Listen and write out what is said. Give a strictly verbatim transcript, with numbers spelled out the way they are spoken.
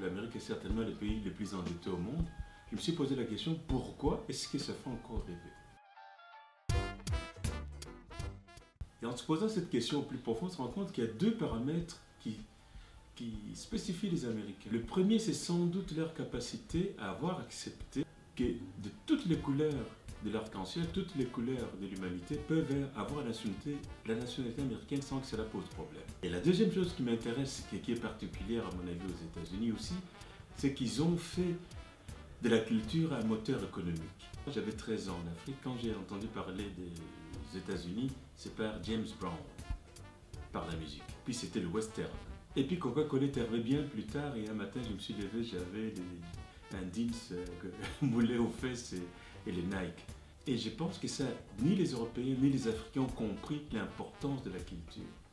L'Amérique est certainement le pays le plus endetté au monde. Je me suis posé la question, pourquoi est-ce que ça fait encore rêver? Et en se posant cette question au plus profond, on se rend compte qu'il y a deux paramètres qui, qui spécifient les Américains. Le premier, c'est sans doute leur capacité à avoir accepté que de toutes les couleurs de l'arc-en-ciel, toutes les couleurs de l'humanité peuvent avoir la nationalité, la nationalité américaine sans que cela pose problème. Et la deuxième chose qui m'intéresse, et qui est particulière à mon avis aux États-Unis aussi, c'est qu'ils ont fait de la culture un moteur économique. J'avais treize ans en Afrique, quand j'ai entendu parler des États-Unis, c'est par James Brown, par la musique. Puis c'était le western. Et puis Coca-Cola est arrivé bien plus tard, et un matin je me suis levé, j'avais des... un jeans euh, moulé aux fesses et, et les Nike. Et je pense que ça, ni les Européens ni les Africains ont compris l'importance de la culture.